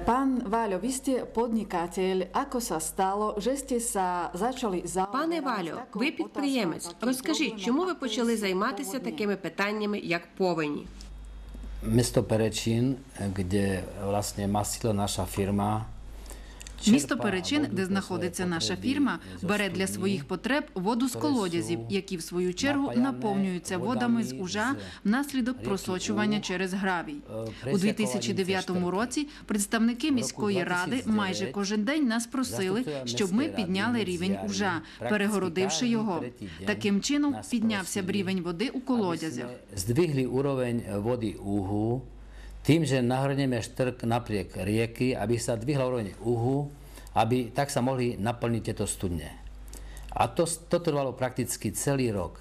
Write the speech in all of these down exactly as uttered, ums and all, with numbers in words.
Pán Váľo, vy ste podnikateľ. Ako sa стало, že ste sa почали заобирати? Пане Валю, ви підприємець. Розкажіть, чому ви почали займатися такими питаннями, як повені? Місто Перечин, де, власне, масила наша фірма. Місто Перечин, де знаходиться наша фірма, бере для своїх потреб воду з колодязів, які в свою чергу наповнюються водами з Ужа внаслідок просочування через гравій. У дві тисячі дев'ятому році представники міської ради майже кожен день нас просили, щоб ми підняли рівень Ужа, перегородивши його. Таким чином піднявся б рівень води у колодязях. Здвигли уровень води Угу, tým, že nahrnieme štrk napriek rieky, aby sa dvihla úroveň Uhu, aby tak sa mohli naplniť tieto studne. A to, to trvalo prakticky celý rok.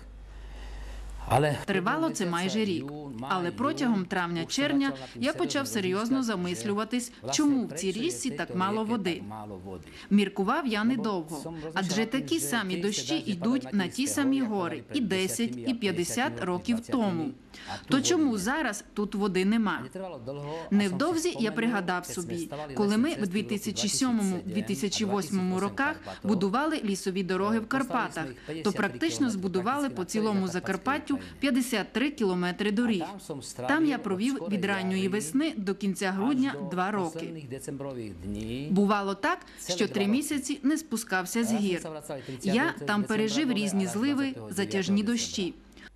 Але Тривало це майже рік. Але протягом травня-червня я почав серйозно замислюватись, чому в цій річці так мало води. Міркував я недовго, адже такі самі дощі йдуть на ті самі гори і десять, і п'ятдесят років тому. То чому зараз тут води нема? Невдовзі я пригадав собі, коли ми в дві тисячі сьомому - дві тисячі восьмому роках будували лісові дороги в Карпатах, то практично збудували по цілому Закарпаттю п'ятдесят три кілометри доріг. Там я провів від ранньої весни до кінця грудня два роки. Бувало так, що три місяці не спускався з гір. Я там пережив різні зливи, затяжні дощі.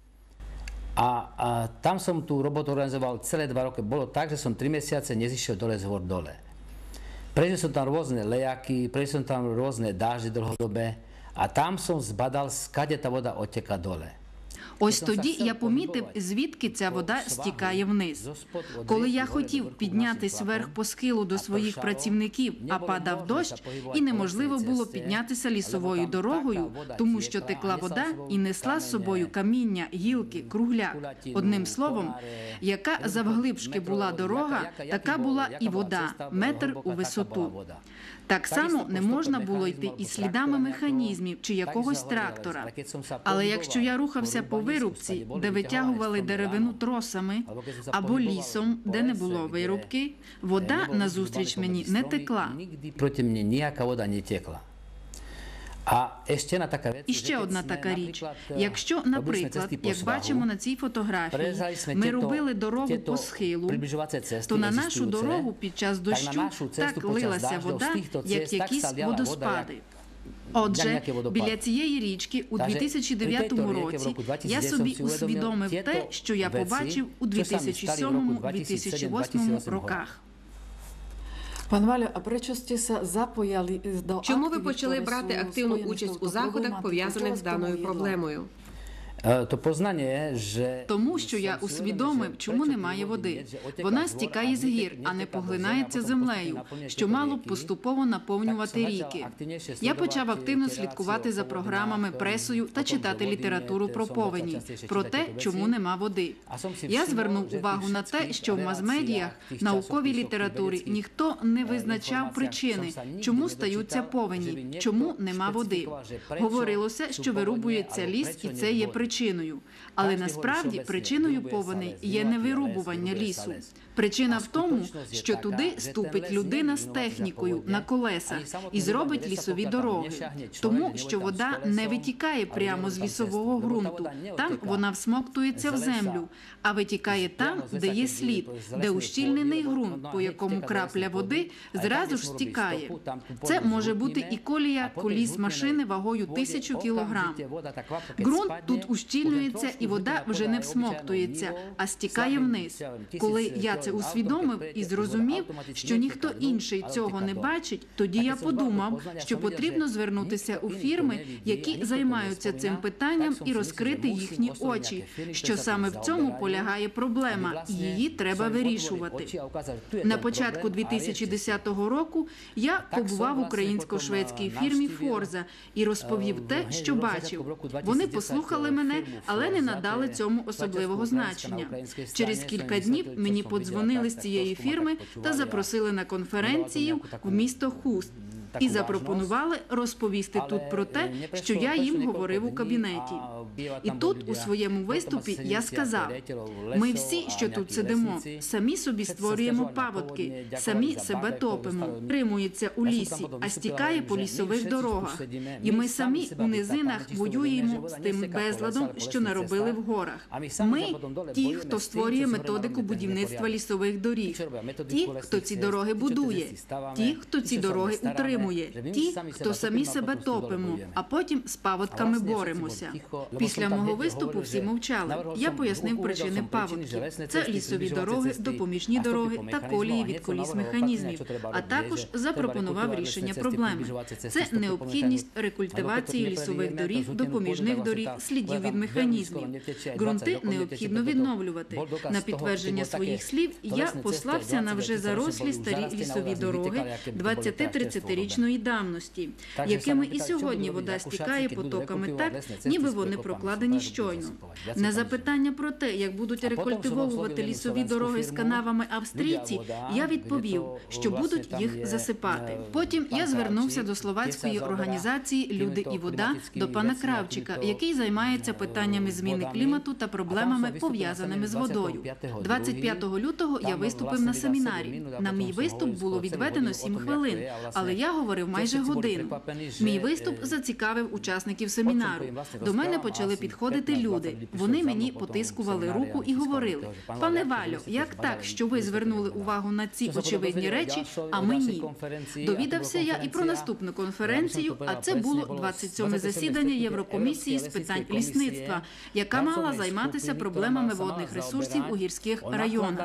A, a tam som tú robotu organizoval celé dva roky. Bolo tak, že som tri mesiace nezišiel dole z hôr dole. Prežil som tam rôzne lejaky, prežil som tam rôzne dáždy dlhodobé a tam som zbadal, skade tá voda odteká dole. Ось тоді я помітив, звідки ця вода стікає вниз. Коли я хотів піднятися вверх по схилу до своїх працівників, а падав дощ, і неможливо було піднятися лісовою дорогою, тому що текла вода і несла з собою каміння, гілки, кругляк. Одним словом, яка завглибшки була дорога, така була і вода, метр у висоту. Так само не можна було йти і слідами механізмів чи якогось трактора. Але якщо я рухався по вирубці, де витягували деревину тросами, або лісом, де не було вирубки, вода назустріч мені не текла. Проти мене ніяка вода не текла. І ще одна така річ. Якщо, наприклад, як бачимо на цій фотографії, ми робили дорогу по схилу, то на нашу дорогу під час дощу так лилася вода, як якісь водоспади. Отже, біля цієї річки у дві тисячі дев'ятому році я собі усвідомив те, що я побачив у дві тисячі сьомому - дві тисячі восьмому роках. Пан Валю, а причому сте запояли до Чому ви почали брати активну участь у заходах, пов'язаних з даною проблемою? То познання, що... Тому що я усвідомив, чому немає води. Вона стікає з гір, а не поглинається землею, що мало б поступово наповнювати ріки. Я почав активно слідкувати за програмами, пресою та читати літературу про повені, про те, чому нема води. Я звернув увагу на те, що в мас-медіях, науковій літературі ніхто не визначав причини, чому стаються повені, чому нема води. Говорилося, що вирубується ліс, і це є причиною. Причиною. Але насправді причиною повеней є не вирубування лісу. Причина в тому, що туди ступить людина з технікою на колесах і зробить лісові дороги. Тому, що вода не витікає прямо з лісового ґрунту. Там вона всмоктується в землю, а витікає там, де є слід, де ущільнений ґрунт, по якому крапля води зразу ж стікає. Це може бути і колія коліс машини вагою тисячу кілограм. Ґрунт тут ущільнюється, і вода вже не всмоктується, а стікає вниз. Коли я це усвідомив і зрозумів, що ніхто інший цього не бачить, тоді я подумав, що потрібно звернутися у фірми, які займаються цим питанням, і розкрити їхні очі, що саме в цьому полягає проблема, і її треба вирішувати. На початку дві тисячі десятого року я побував в українсько-шведській фірмі «Форза» і розповів те, що бачив. Вони послухали мене, але не надали цьому особливого значення. Через кілька днів мені подзвонили з цієї фірми та запросили на конференцію в місто Хуст. і запропонували розповісти тут про те, що я їм говорив у кабінеті. І тут у своєму виступі я сказав, ми всі, що тут сидимо, самі собі створюємо паводки, самі себе топимо, тримується у лісі, а стікає по лісових дорогах. І ми самі у низинах воюємо з тим безладом, що наробили в горах. Ми – ті, хто створює методику будівництва лісових доріг, ті, хто ці дороги будує, ті, хто ці дороги утримує, ті, хто самі себе топимо, а потім з паводками боремося. Після мого виступу всі мовчали. Я пояснив причини паводків. Це лісові дороги, допоміжні дороги та колії від коліс механізмів, а також запропонував рішення проблеми. Це необхідність рекультивації лісових доріг, допоміжних доріг, слідів від механізмів. Ґрунти необхідно відновлювати. На підтвердження своїх слів я послався на вже зарослі старі лісові дороги двадцяти-тридцятирічної давності, якими і сьогодні вода стікає потоками так, ніби вони прокладені щойно. На запитання про те, як будуть рекультивовувати лісові дороги з канавами австрійці, я відповів, що будуть їх засипати. Потім я звернувся до словацької організації «Люди і вода», до пана Кравчика, який займається питаннями зміни клімату та проблемами, пов'язаними з водою. двадцять п'ятого лютого я виступив на семінарі. На мій виступ було відведено сім хвилин, але я говорив майже годину. Мій виступ зацікавив учасників семінару. До мене почали підходити люди. Вони мені потискували руку і говорили: «Пане Валю, як так, що ви звернули увагу на ці очевидні речі, а ми ні?» Довідався я і про наступну конференцію, а це було двадцять сьоме засідання Єврокомісії з питань лісництва, яка мала займатися проблемами водних ресурсів у гірських районах.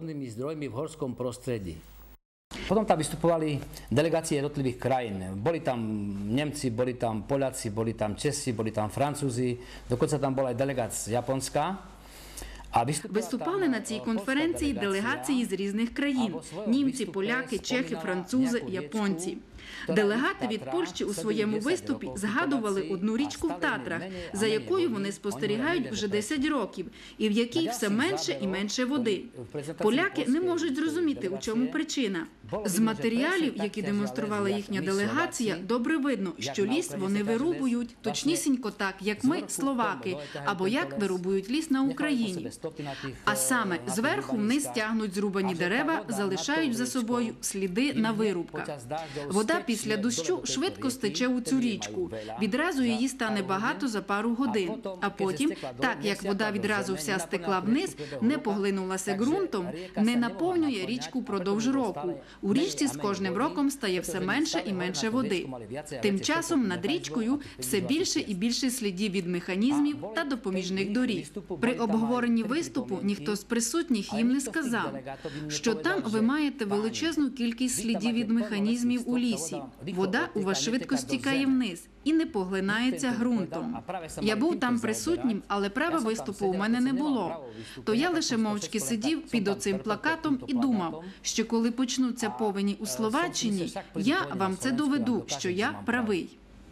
Potom tam vystupovali delegácie jednotlivých krajín. Boli tam Nemci, boli tam Poliaci, boli tam Česi, boli tam Francúzi, dokonca tam bola aj delegát z Japonska. Виступали на цій конференції делегації з різних країн – німці, поляки, чехи, французи, японці. Делегати від Польщі у своєму виступі згадували одну річку в Татрах, за якою вони спостерігають вже десять років, і в якій все менше і менше води. Поляки не можуть зрозуміти, у чому причина. З матеріалів, які демонструвала їхня делегація, добре видно, що ліс вони вирубують точнісінько так, як ми, словаки, або як вирубують ліс на Україні. А саме зверху вниз тягнуть зрубані дерева, залишають за собою сліди на вирубках. Вода після дощу швидко стече у цю річку. Відразу її стане багато за пару годин. А потім, так як вода відразу вся стекла вниз, не поглинулася ґрунтом, не наповнює річку продовж року. У річці з кожним роком стає все менше і менше води. Тим часом над річкою все більше і більше слідів від механізмів та допоміжних доріг. При обговоренні виступу ніхто з присутніх їм не сказав, що там ви маєте величезну кількість слідів від механізмів у лісі. Вода у вас швидко стікає вниз і не поглинається ґрунтом. Я був там присутнім, але права виступу у мене не було. То я лише мовчки сидів під оцим плакатом і думав, що коли почнуться повені у Словаччині, я вам це доведу, що я правий.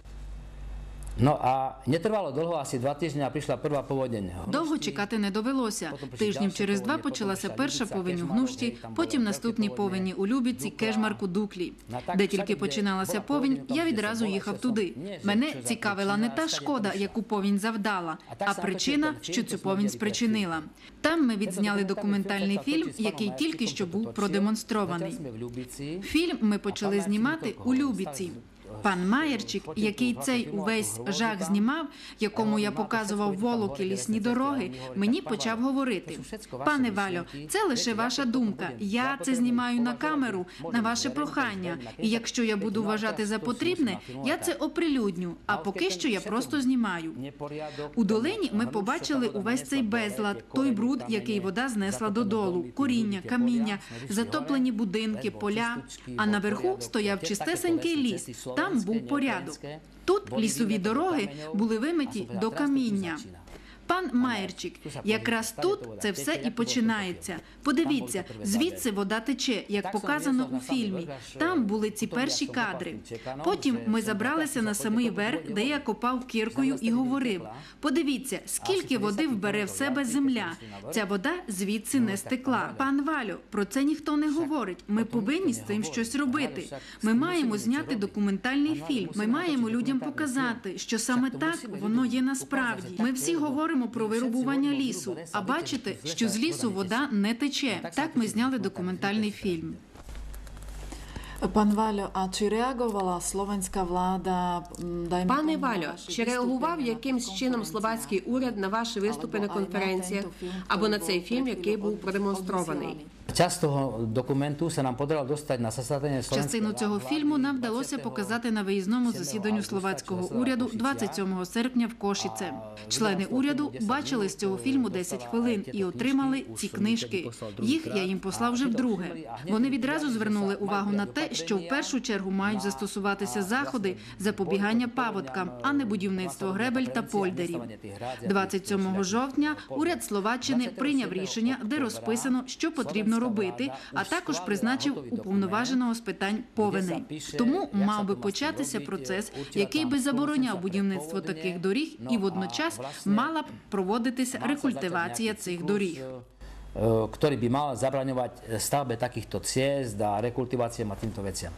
No a netrvalo dlho, asi dva týždne a prišla prvá povodeň. Довго чекати не довелося. Тижнів через два почалася перша повень у Гнущі, потім наступні повені у Любіці, Кежмарку, Дуклі. Де тільки починалася повінь, я відразу їхав туди. Мене цікавила не та шкода, яку повінь завдала, а причина, що цю повінь спричинила. Там ми відзняли документальний фільм, який тільки що був продемонстрований. Фільм ми почали знімати у Любіці. Пан Маєрчик, який цей увесь жах знімав, якому я показував волоки, лісні дороги, мені почав говорити: «Пане Валю, це лише ваша думка. Я це знімаю на камеру, на ваше прохання. І якщо я буду вважати за потрібне, я це оприлюдню, а поки що я просто знімаю». У долині ми побачили увесь цей безлад, той бруд, який вода знесла додолу, коріння, каміння, затоплені будинки, поля, а наверху стояв чистесенький ліс. Там був порядок. Тут лісові дороги були вимиті до каміння. Пан Маєрчик, якраз тут це все і починається. Подивіться, звідси вода тече, як показано у фільмі. Там були ці перші кадри. Потім ми забралися на самий верх, де я копав кіркою і говорив: подивіться, скільки води вбере в себе земля. Ця вода звідси не стекла. Пан Валю, про це ніхто не говорить. Ми повинні з цим щось робити. Ми маємо зняти документальний фільм. Ми маємо людям показати, що саме так воно є насправді. Ми всі говоримо про вирубування лісу, а бачите, що з лісу вода не тече. Так ми зняли документальний фільм. Пан Валю, а чи реагувала словенська влада? Даймо Пане тому, Валю, ваші чи реагував виступи на якимсь чином конференції? словацький уряд на ваші виступи на Або ай на конференціях тento film, або на ktorý цей bol фільм, pred який chvíľou був продемонстрований? odvysielaný? Časť toho dokumentu sa nám podarilo dostať na zasadenie Частину цього фільму нам вдалося показати на виїзному засіданню словацького уряду двадцять сьомого серпня в Кошице. Члени уряду бачили з цього фільму десять хвилин і отримали ці книжки. Їх я їм послав вже вдруге. Вони відразу звернули увагу на те, що в першу чергу мають застосуватися заходи запобігання паводкам, а не будівництво гребель та польдерів. двадцять сьомого жовтня уряд Словаччини прийняв рішення, де розписано, що потрібно робити, а також призначив уповноваженого з питань повеней. Тому мав би початися процес, який би забороняв будівництво таких доріг, і водночас мала б проводитися рекультивація цих доріг. ktorý by mal zabraňovať stavbe takýchto ciest a rekultiváciám a týmto veciam.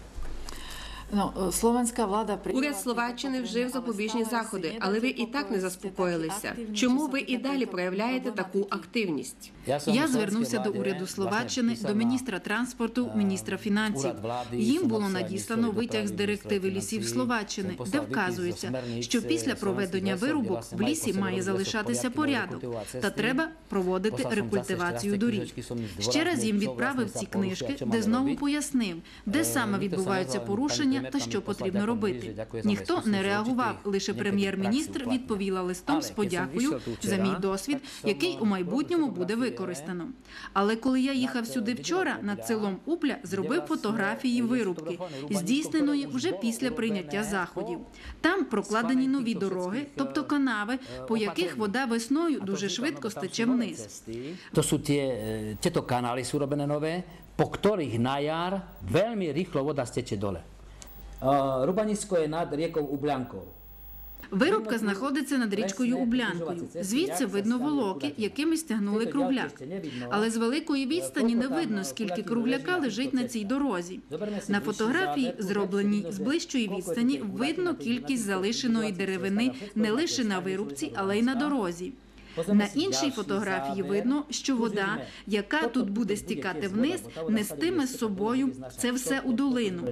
No, словенська влада Уряд Словаччини вжив запобіжні заходи, але ви і так не заспокоїлися. Чому ви і далі проявляєте таку активність? Я звернувся до уряду Словаччини, до міністра транспорту, міністра фінансів. Їм було надіслано витяг з директиви лісів Словаччини, де вказується, що після проведення вирубок в лісі має залишатися порядок, та треба проводити рекультивацію доріг. Ще раз їм відправив ці книжки, де знову пояснив, де саме відбуваються порушення та що потрібно робити. Ніхто не реагував, лише прем'єр-міністр відповіла листом з подякою за мій досвід, який у майбутньому буде використано. Але коли я їхав сюди вчора, над селом Упля зробив фотографії вирубки, здійсненої вже після прийняття заходів. Там прокладені нові дороги, тобто канави, по яких вода весною дуже швидко стече вниз. To sú tie, tieto kanály sú robené nové, po ktorých na jar veľmi rýchlo voda steče dole. Rubanisko je nad riekou Ubliankou. Вирубка знаходиться над річкою Ублянкою. Звідси видно волоки, якими стягнули кругляк. Але з великої відстані не видно, скільки кругляка лежить на цій дорозі. На фотографії, зробленій з ближчої відстані, видно кількість залишеної деревини не лише на вирубці, але й на дорозі. На іншій фотографії видно, що вода, яка тут буде стікати вниз, нестиме з собою це все у долину.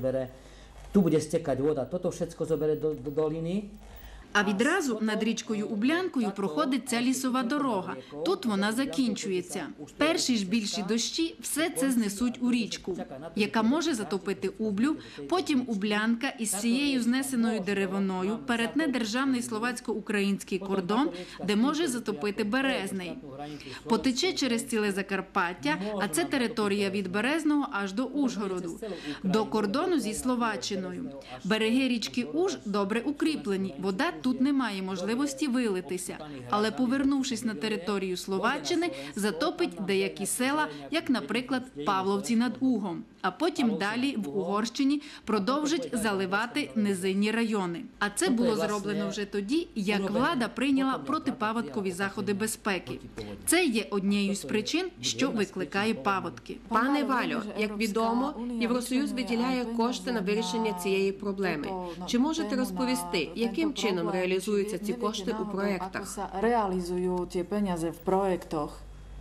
Tu bude stekať voda, toto všetko zoberie do, do doliny. А відразу над річкою Ублянкою проходить ця лісова дорога. Тут вона закінчується. Перші ж більші дощі все це знесуть у річку, яка може затопити Ублю, потім Ублянка із цією знесеною деревиною перетне державний словацько-український кордон, де може затопити Березний. Потече через ціле Закарпаття, а це територія від Березного аж до Ужгороду, до кордону зі Словаччиною. Береги річки Уж добре укріплені, вода тут немає можливості вилитися, але повернувшись на територію Словаччини, затопить деякі села, як, наприклад, Павловці над Угом, а потім далі в Угорщині продовжить заливати низинні райони. А це було зроблено вже тоді, як влада прийняла протипаводкові заходи безпеки. Це є однією з причин, що викликає паводки. Пане Валю, як відомо, Євросоюз виділяє кошти на вирішення цієї проблеми. Чи можете розповісти, яким чином реалізуються ці кошти у проєктах? Реалізують ці пенязи в проєктах?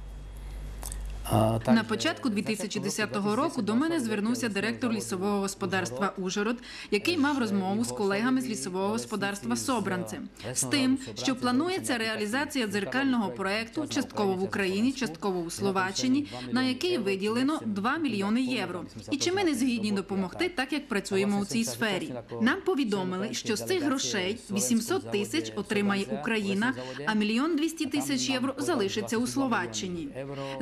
На початку дві тисячі десятого року до мене звернувся директор лісового господарства «Ужгород», який мав розмову з колегами з лісового господарства «Собранце» з тим, що планується реалізація дзеркального проєкту частково в Україні, частково у Словаччині, на який виділено два мільйони євро. І чи ми не згідні допомогти, так як працюємо у цій сфері? Нам повідомили, що з цих грошей вісімсот тисяч отримає Україна, а мільйон двісті тисяч євро залишиться у Словаччині. За ці вісімсот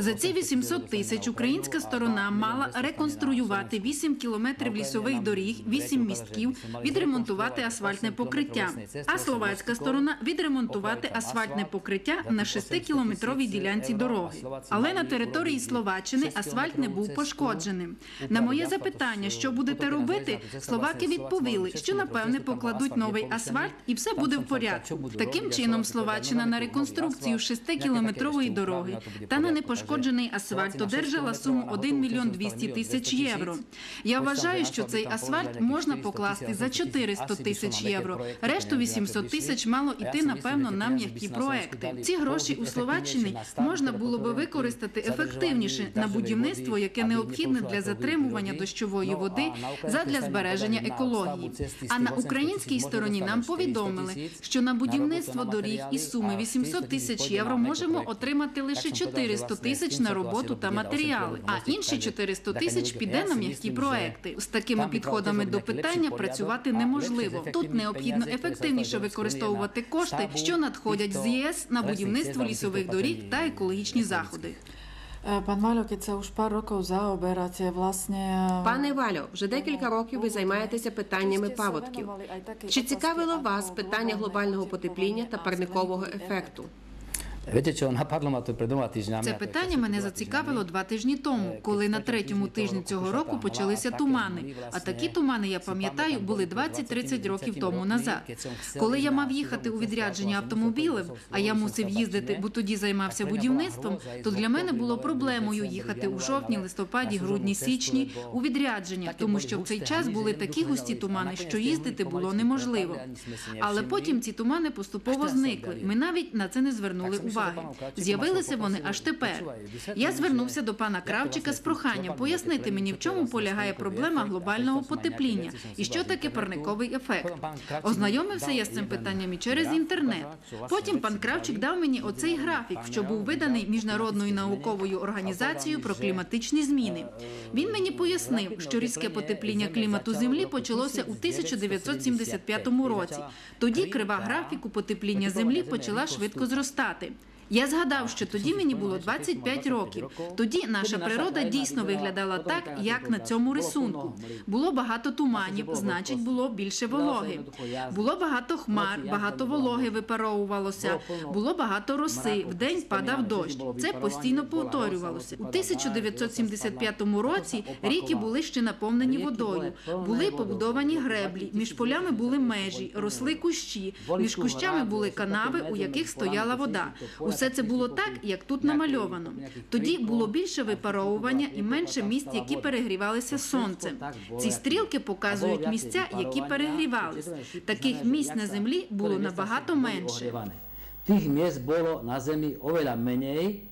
вісімсот тисяч українська сторона мала реконструювати вісім кілометрів лісових доріг, вісім містків, відремонтувати асфальтне покриття. А словацька сторона відремонтувати асфальтне покриття на шестикілометровій ділянці дороги. Але на території Словаччини асфальт не був пошкодженим. На моє запитання, що будете робити, словаки відповіли, що напевне покладуть новий асфальт і все буде в порядку. Таким чином Словаччина на реконструкцію шестикілометрової дороги та на непошкоджений асфальт одержала суму один мільйон двісті тисяч євро. Я вважаю, що цей асфальт можна покласти за чотириста тисяч євро. Решту вісімсот тисяч мало йти, напевно, на м'які проекти. Ці гроші у Словаччині можна було би використати ефективніше на будівництво, яке необхідне для затримування дощової води задля збереження екології. А на українській стороні нам повідомили, що на будівництво доріг із суми вісімсот тисяч євро можемо отримати лише чотириста тисяч на роботу та матеріали, а інші чотириста тисяч піде на м'які проекти. З такими підходами до питання працювати неможливо. Тут необхідно ефективніше використовувати кошти, що надходять з ЄС на будівництво лісових доріг та екологічні заходи. Пан Валю, keď sa už pár rokov zaoberáte vlastne... Пане Валю, вже декілька років ви займаєтеся питаннями паводків. Чи цікавило вас питання глобального потепління та парникового ефекту? Viete čo, napadlo ma to pred dvoma týždňami. Це питання мене зацікавило два тижні тому, коли на третьому тижні цього року почалися тумани. А такі тумани, я пам'ятаю, були двадцять-тридцять років тому назад. Коли я мав їхати у відрядження автомобілем, а я мусив їздити, бо тоді займався будівництвом, то для мене було проблемою їхати у жовтні, листопаді, грудні, січні у відрядження, тому що в цей час були такі густі тумани, що їздити було неможливо. Але потім ці тумани поступово зникли. Ми навіть на це не звернули уваги. уваги. З'явилися вони аж тепер. Я звернувся до пана Кравчика з проханням пояснити мені, в чому полягає проблема глобального потепління і що таке парниковий ефект. Ознайомився я з цим питанням і через інтернет. Потім пан Кравчик дав мені оцей графік, що був виданий Міжнародною науковою організацією про кліматичні зміни. Він мені пояснив, що різке потепління клімату Землі почалося у тисяча дев'ятсот сімдесят п'ятому році. Тоді крива графіку потепління Землі почала швидко зростати. Я згадав, що тоді мені було двадцять п'ять років. Тоді наша природа дійсно виглядала так, як на цьому рисунку. Було багато туманів, значить було більше вологи. Було багато хмар, багато вологи випаровувалося. Було багато роси, вдень падав дощ. Це постійно повторювалося. У тисяча дев'ятсот сімдесят п'ятому році ріки були ще наповнені водою. Були побудовані греблі, між полями були межі, росли кущі, між кущами були канави, у яких стояла вода. Усе це було так, як тут намальовано. Тоді було більше випаровування і менше місць, які перегрівалися сонцем. Ці стрілки показують місця, які перегрівалися. Таких місць на землі було набагато менше. Tých miest bolo na Zemi oveľa menej.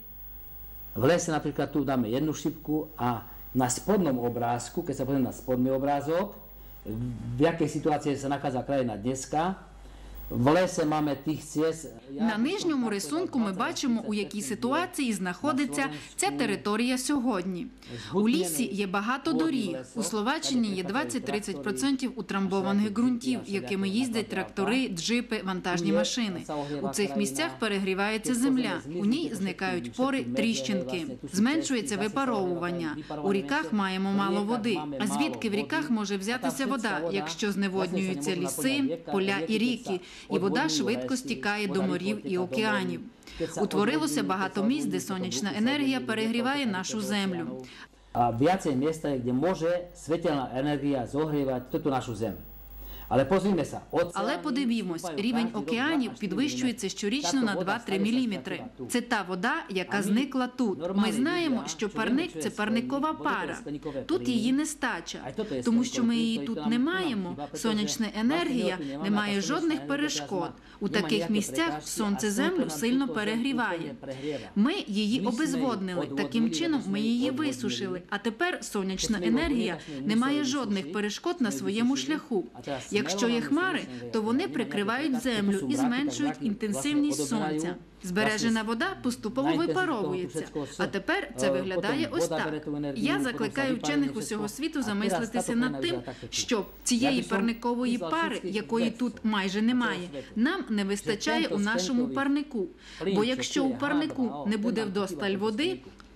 V lese napríklad tu dáme jednu šipku a na spodnom obrázku, keď sa pozrieme na spodný obrázok, v jakej situácii sa nachádza krajina dneska, на нижньому рисунку ми бачимо, у якій ситуації знаходиться ця територія сьогодні. У лісі є багато доріг. У Словаччині є двадцять-тридцять відсотків утрамбованих ґрунтів, якими їздять трактори, джипи, вантажні машини. У цих місцях перегрівається земля. У ній зникають пори, тріщинки. Зменшується випаровування. У ріках маємо мало води. А звідки в ріках може взятися вода, якщо зневоднюються ліси, поля і ріки? І вода швидко стікає до морів і океанів. Утворилося багато місць, де сонячна енергія перегріває нашу землю. А viacej miesta, kde môže svetelná energia zohrievať túto našu zem. Але позрімося. Але подивімось, рівень океанів підвищується щорічно на два-три міліметри. Це та вода, яка зникла тут. Ми знаємо, що парник – це парникова пара. Тут її нестача. Тому що ми її тут не маємо, сонячна енергія не має жодних перешкод. У таких місцях сонце землю сильно перегріває. Ми її обезводнили, таким чином ми її висушили. А тепер сонячна енергія не має жодних перешкод на своєму шляху. Якщо є хмари, то вони прикривають землю і зменшують інтенсивність сонця. Збережена вода поступово випаровується. А тепер це виглядає ось так. Я закликаю вчених усього світу замислитися над тим, що цієї парникової пари, якої тут майже немає, нам не вистачає у нашому парнику. Бо якщо у парнику не буде вдосталь води,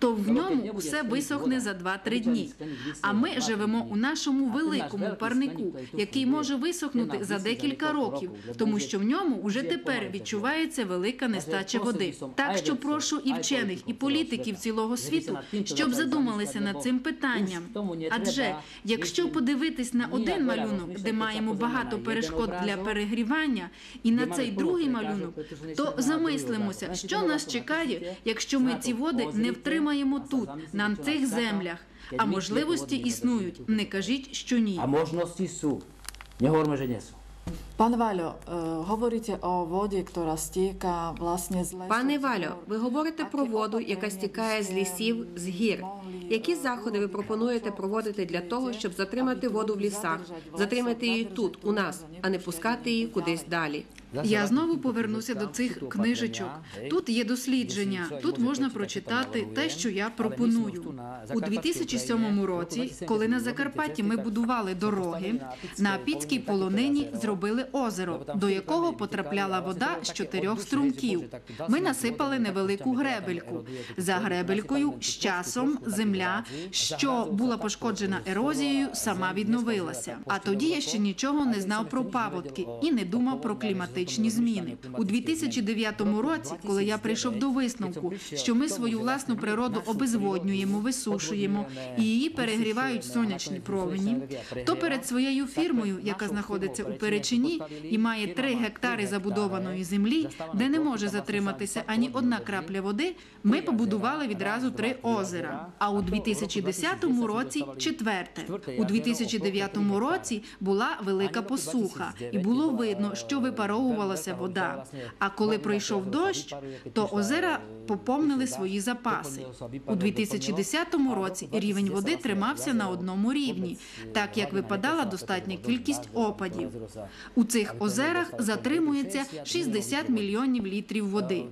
то в ньому все висохне за два-три дні. А ми живемо у нашому великому парнику, який може висохнути за декілька років, тому що в ньому уже тепер відчувається велика нестача води. Так що прошу і вчених, і політиків цілого світу, щоб задумалися над цим питанням. Адже, якщо подивитись на один малюнок, де маємо багато перешкод для перегрівання, і на цей другий малюнок, то замислимося, що нас чекає, якщо ми ці води не втримаємо тут, на цих землях. А можливості існують, не кажіть, що ні. A možnosti sú. Nehovorme, že nie sú. Pán Vaľo, e, hovoríte o vode, ktorá stieka vlastne z lesu. Пане Валю, ви говорите про воду, яка стікає з лісів, з гір. Які заходи ви пропонуєте проводити для того, щоб затримати воду в лісах, затримати її тут, у нас, а не пускати її кудись далі? Я знову повернуся до цих книжечок. Тут є дослідження, тут можна прочитати те, що я пропоную. У дві тисячі сьомому році, коли на Закарпатті ми будували дороги, на Апіцькій полонині зробили озеро, до якого потрапляла вода з чотирьох струмків. Ми насипали невелику гребельку. За гребелькою з часом земля, що була пошкоджена ерозією, сама відновилася. А тоді я ще нічого не знав про паводки і не думав про кліматичні зміни. У дві тисячі дев'ятому році, коли я прийшов до висновку, що ми свою власну природу обезводнюємо, висушуємо і її перегрівають сонячні промені, то перед своєю фірмою, яка знаходиться у Перечині і має три гектари забудованої землі, де не може затриматися ані одна крапля води, ми побудували відразу три озера. А у дві тисячі десятому році – четверте. У дві тисячі дев'ятому році була велика посуха, і було видно, що випаровувалася вода. А коли пройшов дощ, то озера поповнили свої запаси. У дві тисячі десятому році рівень води тримався на одному рівні, так як випадала достатня кількість опадів. У цих озерах затримується шістдесят мільйонів літрів води.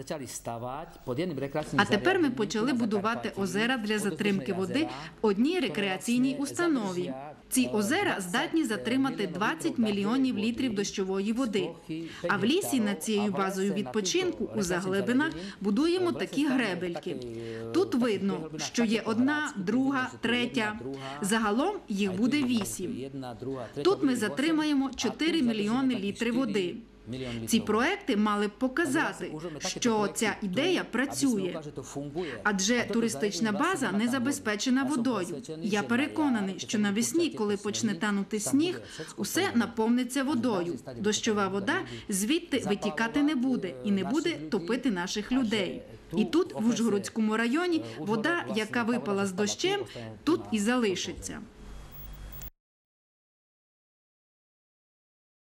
А тепер ми почали будувати озера для затримки води в одній рекреаційній установі. Ці озера здатні затримати двадцять мільйонів літрів дощової води. А в лісі над цією базою відпочинку у заглибинах будуємо такі гребельки. Тут видно, що є одна, друга, третя. Загалом їх буде вісім. Тут ми затримаємо чотири мільйони літрів води. Ці проекти мали б показати, що ця ідея працює. Адже туристична база не забезпечена водою. Я переконаний, що навесні, коли почне танути сніг, усе наповниться водою. Дощова вода звідти витікати не буде і не буде топити наших людей. І тут, в Ужгородському районі, вода, яка випала з дощем, тут і залишиться.